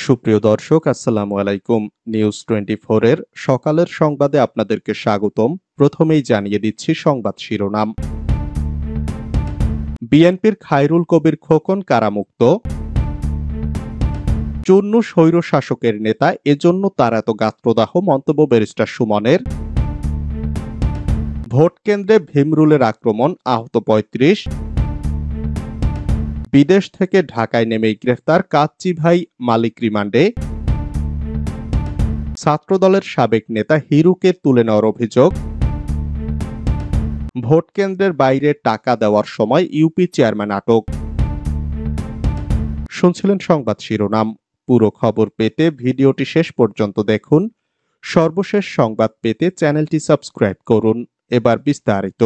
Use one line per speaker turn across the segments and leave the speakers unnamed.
সুপ্রিয় দর্শক, আসসালামু আলাইকুম। নিউজ 24 এর সকালের সংবাদে আপনাদেরকে স্বাগতম। প্রথমেই জানিয়ে দিচ্ছি সংবাদ শিরোনাম। বিএনপির খায়রুল কবির খোকন কারামুক্ত। চুন্নু স্বৈর শাসকের নেতা, এজন্য তার এত গাত্রদাহ, মন্তব্য ব্যারিস্টার সুমনের। ভোট কেন্দ্রে ভীমরুলের আক্রমণ, আহত ৩৫। বিদেশ থেকে ঢাকায় নেমেই গ্রেফতার কাচ্চি ভাই মালিক রিমান্ডে। ছাত্রদলের সাবেক নেতা হিরুকে তুলে নেওয়ার অভিযোগ। ভোট কেন্দ্রের বাইরে টাকা দেওয়ার সময় ইউপি চেয়ারম্যান আটক। শুনছিলেন সংবাদ শিরোনাম। পুরো খবর পেতে ভিডিওটি শেষ পর্যন্ত দেখুন। সর্বশেষ সংবাদ পেতে চ্যানেলটি সাবস্ক্রাইব করুন। এবার বিস্তারিত।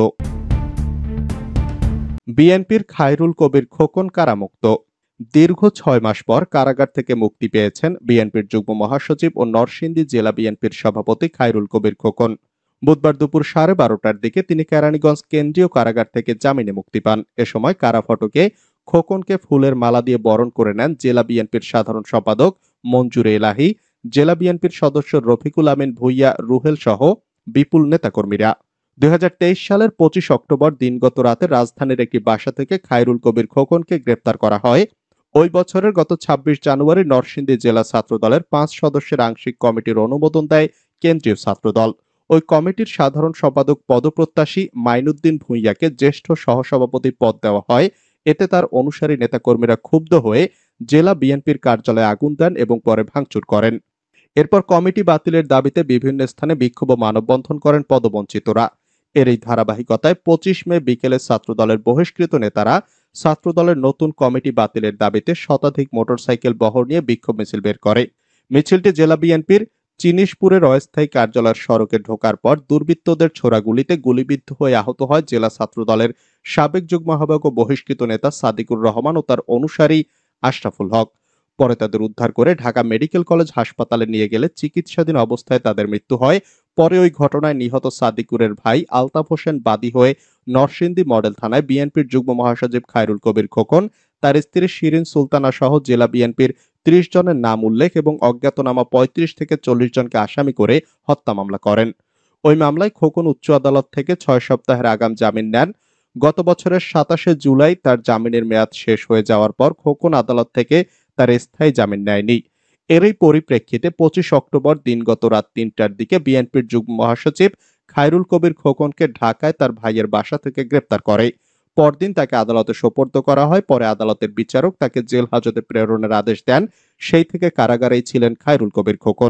বিএনপির খায়রুল কবির খোকন কারামুক্ত। দীর্ঘ ৬ মাস পর কারাগার থেকে মুক্তি পেয়েছেন বিএনপির যুগ্ম মহাসচিব ও নরসিংদী জেলা বিএনপির সভাপতি খায়রুল কবির খোকন। বুধবার দুপুর 12:30টার দিকে তিনি কেরানীগঞ্জ কেন্দ্রীয় কারাগার থেকে জামিনে মুক্তি পান। এ সময় কারা ফটকে খোকনকে ফুলের মালা দিয়ে বরণ করে নেন জেলা বিএনপির সাধারণ সম্পাদক মঞ্জুরে এলাহি, জেলা বিএনপির সদস্য রফিকুল আমিন ভুইয়া, রুহেল সহ বিপুল নেতাকর্মীরা। ২০২৩ সালের ২৫ অক্টোবর দিনগত রাতে রাজধানীর একটি বাসা থেকে খায়রুল কবির খোকনকে গ্রেপ্তার করা হয়। ওই বছরের গত ২৬ জানুয়ারি নরসিংদী জেলা ছাত্রদলের ৫ সদস্যের আংশিক কমিটির অনুমোদন দেয় কেন্দ্রীয় ছাত্রদল। ওই কমিটির সাধারণ সম্পাদক পদপ্রত্যাশী মাইনুদ্দিন ভূঁইয়াকে জ্যেষ্ঠ সহসভাপতি পদ দেওয়া হয়। এতে তার অনুসারী নেতাকর্মীরা ক্ষুব্ধ হয়ে জেলা বিএনপির কার্যালয়ে আগুন দেন এবং পরে ভাঙচুর করেন। এরপর কমিটি বাতিলের দাবিতে বিভিন্ন স্থানে বিক্ষোভ ও মানববন্ধন করেন পদবঞ্চিতরা। এর এই ধারাবাহিকতায় ২৫ মে বিকেলে ছাত্রদলের বহিষ্কৃত নেতারা ছাত্রদলের নতুন কমিটি বাতিলের দাবিতে শতাধিক মোটরসাইকেল বহর নিয়ে বিক্ষোভ মিছিল বের করে। মিছিলটি জেলা বিএনপির চিনিশপুরের অস্থায়ী কার্যালয়ের সড়কে ঢোকার পর দুর্বৃত্তদের ছোড়া গুলিতে গুলিবিদ্ধ হয়ে আহত হয় জেলা ছাত্রদলের সাবেক যুগ্ম আহ্বায়ক ও বহিষ্কৃত নেতা সাদিকুর রহমান ও তার অনুসারী আশরাফুল হক। পরে তাদের উদ্ধার করে ঢাকা মেডিকেল কলেজ হাসপাতালে নিয়ে গেলে চিকিৎসাধীন অবস্থায় তাদের মৃত্যু হয়। পরে ওই ঘটনায় নিহত সাদিকুরের ভাই আলতাফ হোসেন বাদী হয়ে নরসিংদী মডেল থানায় বিএনপির যুগ্ম মহাসচিব খায়রুল কবির খোকন, তার স্ত্রী শিরিন সুলতানা সহ জেলা বিএনপির ৩০ জনের নাম উল্লেখ এবং অজ্ঞাতনামা ৩৫ থেকে ৪০ জনকে আসামি করে হত্যা মামলা করেন। ওই মামলায় খোকন উচ্চ আদালত থেকে ৬ সপ্তাহের আগাম জামিন নেন। গত বছরের ২৭শে জুলাই তার জামিনের মেয়াদ শেষ হয়ে যাওয়ার পর খোকন আদালত থেকে তার স্থায়ী জামিন নেয়নি। এরই পরিপ্রেক্ষিতে ২৫ অক্টোবর দিনগত রাত ৩টার দিকে বিএনপির যুগ্ম মহাসচিব খায়রুল কবির খোকনকে ঢাকায় তার ভাইয়ের বাসা থেকে গ্রেপ্তার করে। পরদিন তাকে আদালতে সোপর্দ করা হয়। পরে আদালতের বিচারক তাকে জেল হাজতে প্রেরণের আদেশ দেন। সেই থেকে কারাগারেই ছিলেন খায়রুল কবির খোকন।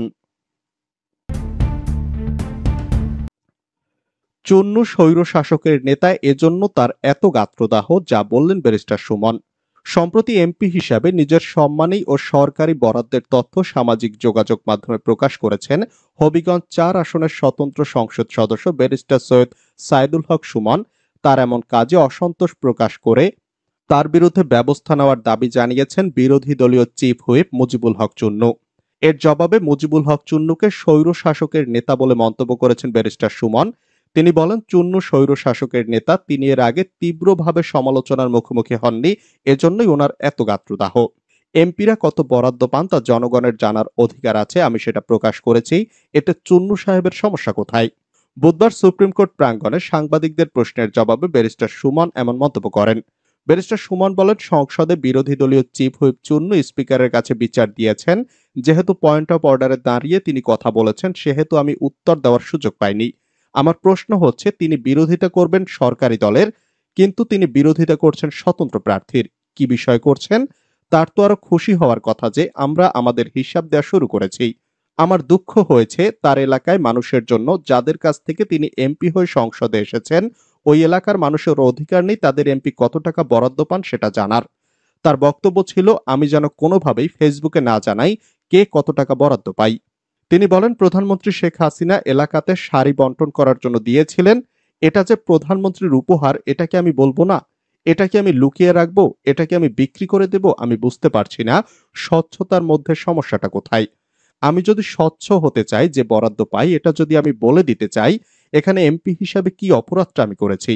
চুন্নু স্বৈর শাসকের নেতা, এজন্য তার এত গাত্রদাহ, যা বললেন ব্যারিস্টার সুমন। সম্প্রতি এমপি হিসাবে নিজের সম্মানী ও সরকারি বরাদ্দের তথ্য সামাজিক যোগাযোগ মাধ্যমে প্রকাশ করেছেন হবিগঞ্জ ৪ আসনের স্বতন্ত্র সংসদ সদস্য ব্যারিস্টার সৈয়দ সাইদুল হক সুমন। তার এমন কাজে অসন্তোষ প্রকাশ করে তার বিরুদ্ধে ব্যবস্থা নেওয়ার দাবি জানিয়েছেন বিরোধী দলীয় চিফ হুইপ মুজিবুল হক চুন্নু। এর জবাবে মুজিবুল হক চুন্নুকে স্বৈর শাসকের নেতা বলে মন্তব্য করেছেন ব্যারিস্টার সুমন। তিনি বলেন, চুন্নু স্বৈর শাসকের নেতা, তিনি এর আগে তীব্রভাবে সমালোচনার মুখোমুখি হননি, এজন্যই ওনার এত গাত্রদাহ। এমপিরা কত বরাদ্দ পান তা জনগণের জানার অধিকার আছে, আমি সেটা প্রকাশ করেছি। এতে চুন্নু সাহেবের সমস্যা কোথায়? বুধবার সুপ্রিম কোর্ট প্রাঙ্গণে সাংবাদিকদের প্রশ্নের জবাবে ব্যারিস্টার সুমন এমন মন্তব্য করেন। ব্যারিস্টার সুমন বলেন, সংসদে বিরোধী দলীয় চিফ হুইপ চুন্নু স্পিকারের কাছে বিচার দিয়েছেন। যেহেতু পয়েন্ট অফ অর্ডারে দাঁড়িয়ে তিনি কথা বলেছেন, সেহেতু আমি উত্তর দেওয়ার সুযোগ পাইনি। আমার প্রশ্ন হচ্ছে, তিনি বিরোধিতা করবেন সরকারি দলের, কিন্তু তিনি বিরোধিতা করছেন স্বতন্ত্র প্রার্থীর। কি বিষয় করছেন? তার তো আরো খুশি হওয়ার কথা যে আমরা আমাদের হিসাব দেওয়া শুরু করেছি। আমার দুঃখ হয়েছে তার এলাকায় মানুষের জন্য, যাদের কাছ থেকে তিনি এমপি হয়ে সংসদে এসেছেন। ওই এলাকার মানুষের অধিকার নেই তাদের এমপি কত টাকা বরাদ্দ পান সেটা জানার। তার বক্তব্য ছিল, আমি যেন কোনোভাবেই ফেসবুকে না জানাই কে কত টাকা বরাদ্দ পাই। তিনি বলেন, প্রধানমন্ত্রী শেখ হাসিনা এলাকাতে শাড়ি বন্টন করার জন্য দিয়েছিলেন। এটা যে প্রধানমন্ত্রীর উপহার, এটা কি আমি বলবো না? এটা কি আমি লুকিয়ে রাখবো? এটা কি আমি বিক্রি করে দেব? আমি বুঝতে পারছি না স্বচ্ছতার মধ্যে সমস্যাটা কোথায়। আমি যদি স্বচ্ছ হতে চাই, যে বরাদ্দ পাই এটা যদি আমি বলে দিতে চাই, এখানে এমপি হিসাবে কি অপরাধটা আমি করেছি?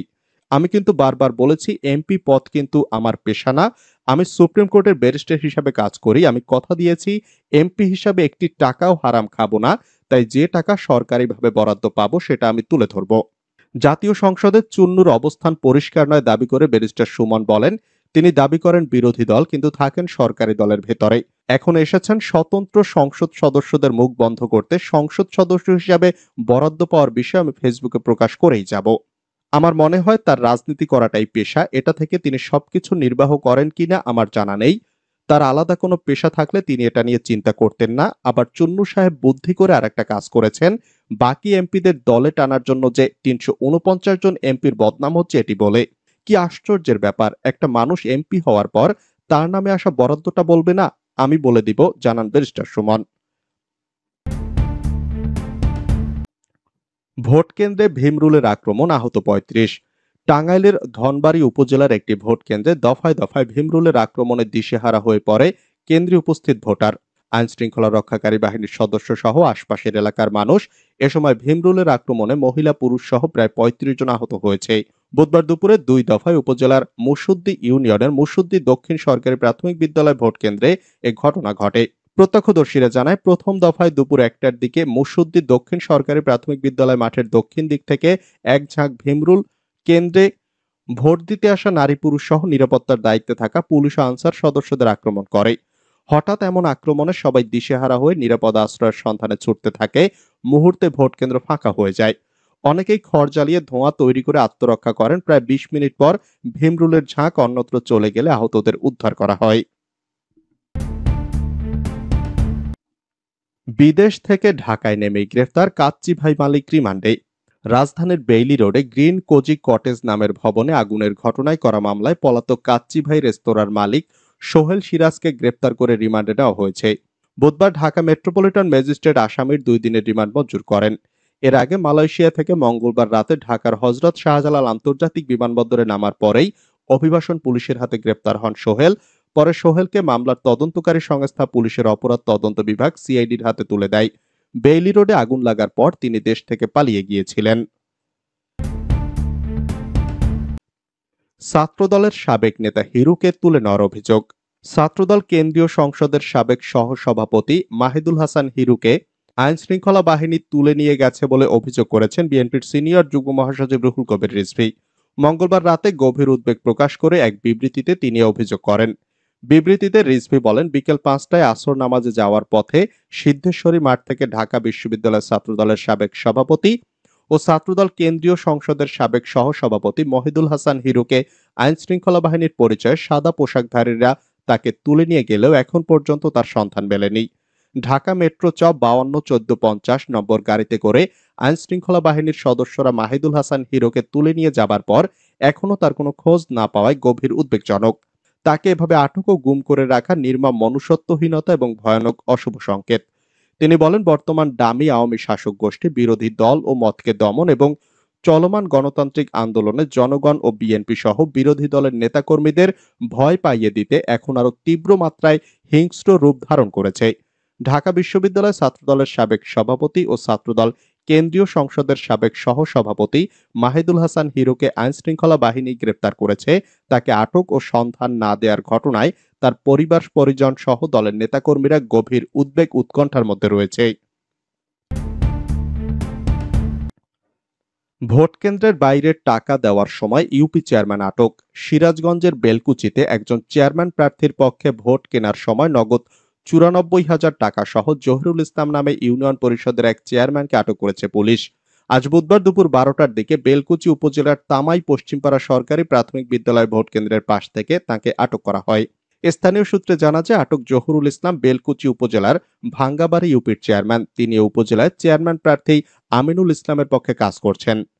আমি কিন্তু বারবার বলেছি এমপি পদ কিন্তু আমার পেশা না। আমি সুপ্রিম কোর্টের ব্যারিস্টার হিসাবে কাজ করি। আমি কথা দিয়েছি এমপি হিসাবে একটি টাকাও হারাম খাবো না। তাই যে টাকা সরকারিভাবে বরাদ্দ পাবো সেটা আমি তুলে ধরব। জাতীয় সংসদে চুন্নুর অবস্থান পরিষ্কার নয় দাবি করে ব্যারিস্টার সুমন বলেন, তিনি দাবি করেন বিরোধী দল কিন্তু থাকেন সরকারি দলের ভেতরে। এখন এসেছেন স্বতন্ত্র সংসদ সদস্যদের মুখ বন্ধ করতে। সংসদ সদস্য হিসাবে বরাদ্দ পাওয়ার বিষয়ে আমি ফেসবুকে প্রকাশ করেই যাব। আমার মনে হয় তার রাজনীতি করাটাই পেশা। এটা থেকে তিনি সবকিছু নির্বাহ করেন কিনা আমার জানা নেই। তার আলাদা কোনো পেশা থাকলে তিনি এটা নিয়ে চিন্তা করতেন না। আবার চুন্নু সাহেব বুদ্ধি করে আরেকটা কাজ করেছেন। বাকি এমপিদের দলে টানার জন্য যে ৩৪৯ জন এমপির বদনাম হচ্ছে এটি বলে। কি আশ্চর্যের ব্যাপার! একটা মানুষ এমপি হওয়ার পর তার নামে আসা বরাদ্দটা বলবে না? আমি বলে দিব, জানান ব্যারিস্টার সুমন। ভোট কেন্দ্রে ভীমরুলের আক্রমণ, আহত ৩৫। টাঙ্গাইলের ধনবাড়ী উপজেলার একটি ভোট কেন্দ্রে দফায় দফায় ভীমরুলের আক্রমণে দিশেহারা হয়ে পড়ে কেন্দ্রে উপস্থিত ভোটার, আইন শৃঙ্খলা রক্ষাকারী বাহিনীর সদস্য সহ আশপাশের এলাকার মানুষ। এ সময় ভীমরুলের আক্রমণে মহিলা পুরুষ সহ প্রায় ৩৫ জন আহত হয়েছে। বুধবার দুপুরে ২ দফায় উপজেলার মুসুদ্দি ইউনিয়নের মুসুদ্দি দক্ষিণ সরকারি প্রাথমিক বিদ্যালয় ভোট কেন্দ্রে এ ঘটনা ঘটে। প্রত্যক্ষদর্শীরা জানায়, প্রথম দফায় দুপুর ১টার দিকে মুসুদ্দি দক্ষিণ সরকারি প্রাথমিক বিদ্যালয় মাঠের দক্ষিণ দিক থেকে এক ঝাঁক ভীমরুল কেন্দ্রে ভোট দিতে আসা নারী পুরুষ সহ নিরাপত্তার দায়িত্বে থাকা পুলিশ ও আনসার সদস্যদের আক্রমণ করে। হঠাৎ এমন আক্রমণে সবাই দিশেহারা হয়ে নিরাপদ আশ্রয়ের সন্ধানে ছুটতে থাকে। মুহূর্তে ভোট কেন্দ্র ফাঁকা হয়ে যায়। অনেকেই খড় জ্বালিয়ে ধোঁয়া তৈরি করে আত্মরক্ষা করেন। প্রায় ২০ মিনিট পর ভীমরুলের ঝাঁক অন্যত্র চলে গেলে আহতদের উদ্ধার করা হয়। বিদেশ থেকে ঢাকায় নেমেই গ্রেফতার কাচ্চি ভাই মালিক রিমান্ডে। রাজধানীর বেইলি রোডে গ্রিন কোজি কটেজ নামের ভবনে আগুনের ঘটনায় করা মামলায় পলাতক কাচ্চি ভাই রেস্তোরাঁর মালিক সোহেল সিরাজকে গ্রেফতার করে রিমান্ডে নেওয়া হয়েছে। বুধবার ঢাকা মেট্রোপলিটন ম্যাজিস্ট্রেট আসামির ২ দিনের রিমান্ড মঞ্জুর করেন। এর আগে মালয়েশিয়া থেকে মঙ্গলবার রাতে ঢাকার হযরত শাহজালাল আন্তর্জাতিক বিমানবন্দরে নামার পরেই অভিবাসন পুলিশের হাতে গ্রেপ্তার হন সোহেল। পরে সোহেলকে মামলার তদন্তকারী সংস্থা পুলিশের অপরাধ তদন্ত বিভাগ সিআইডির হাতে তুলে দেয়। বেইলি রোডে আগুন লাগার পর তিনি দেশ থেকে পালিয়ে গিয়েছিলেন। ছাত্রদলের সাবেক নেতা হিরুকে তুলে নেওয়ার অভিযোগ। ছাত্রদল কেন্দ্রীয় সংসদের সাবেক সহসভাপতি মাহিদুল হাসান হিরুকে আইন শৃঙ্খলা বাহিনী তুলে নিয়ে গেছে বলে অভিযোগ করেছেন বিএনপির সিনিয়র যুগ্ম মহাসচিব রুহুল কবির রিজভী। মঙ্গলবার রাতে গভীর উদ্বেগ প্রকাশ করে এক বিবৃতিতে তিনি অভিযোগ করেন। বিবৃতিতে রিজভী বলেন, বিকেল ৫টায় আসর নামাজে যাওয়ার পথে সিদ্ধেশ্বরী মাঠ থেকে ঢাকা বিশ্ববিদ্যালয় ছাত্রদলের সাবেক সভাপতি ও ছাত্রদল কেন্দ্রীয় সংসদের সাবেক সহসভাপতি মহিদুল হাসান হিরুকে আইন শৃঙ্খলা বাহিনীর পরিচয়ে সাদা পোশাকধারীরা তাকে তুলে নিয়ে গেলেও এখন পর্যন্ত তার সন্ধান মেলেনি। ঢাকা মেট্রো চ ৫২-১৪৫০ নম্বর গাড়িতে করে আইন শৃঙ্খলা বাহিনীর সদস্যরা মাহিদুল হাসান হিরোকে তুলে নিয়ে যাবার পর এখনো তার কোনো খোঁজ না পাওয়ায় গভীর উদ্বেগজনক। তাকে এভাবে আটক ও গুম করে রাখা নির্মম মনুষ্যত্বহীনতা এবং ভয়ানক অশুভ সংকেত। তিনি বলেন, বর্তমান ডামি আওয়ামী শাসক গোষ্ঠী বিরোধী দল ও মতকে দমন এবং চলমান গণতান্ত্রিক আন্দোলনে জনগণ ও বিএনপি সহ বিরোধী দলের নেতাকর্মীদের ভয় পাইয়ে দিতে এখন আরো তীব্র মাত্রায় হিংস্র রূপ ধারণ করেছে। ঢাকা বিশ্ববিদ্যালয় ছাত্রদলের সাবেক সভাপতি ও ছাত্রদল কেন্দ্রীয় সংসদের সাবেক সহসভাপতি মাহিদুল হাসান হিরোকে আইন শৃঙ্খলা বাহিনী গ্রেপ্তার করেছে। তাকে আটক ও সন্ধান না দেওয়ার ঘটনায় তার পরিবার পরিজন সহ দলের নেতাকর্মীরা গভীর উদ্বেগ উৎকণ্ঠার মধ্যে রয়েছে। ভোট কেন্দ্রের বাইরে টাকা দেওয়ার সময় ইউপি চেয়ারম্যান আটক। সিরাজগঞ্জের বেলকুচিতে একজন চেয়ারম্যান প্রার্থীর পক্ষে ভোট কেনার সময় নগদ ৯৪,০০০ টাকা সহ জহিরুল ইসলাম নামে ইউনিয়ন পরিষদের এক চেয়ারম্যানকে আটক করেছে পুলিশ। আজ বুধবার দুপুর ১২টার দিকে বেলকুচি উপজেলার তামাই পশ্চিমপাড়া সরকারি প্রাথমিক বিদ্যালয় ভোট কেন্দ্রের পাশ থেকে তাকে আটক করা হয়। স্থানীয় সূত্রে জানা যায়, আটক জহুরুল ইসলাম বেলকুচি উপজেলার ভাঙ্গাবাড়ি ইউপির চেয়ারম্যান। তিনি উপজেলায় চেয়ারম্যান প্রার্থী আমিনুল ইসলামের পক্ষে কাজ করছেন।